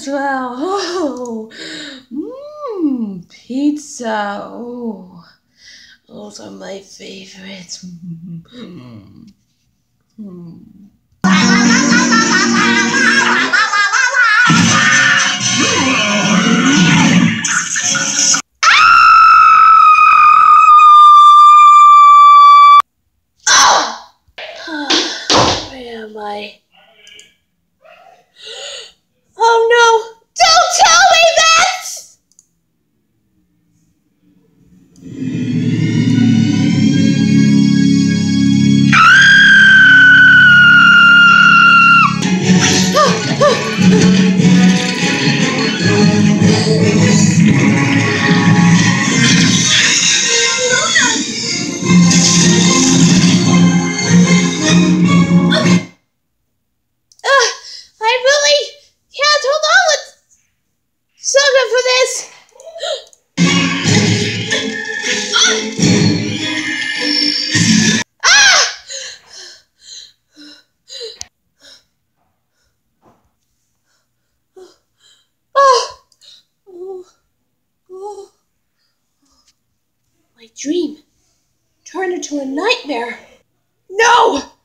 well. Oh, pizza. Oh, those are my favorites. Where am I? Oh no! Don't tell me that! I really can't hold on. Let's so good for this. My dream turned into a nightmare. No!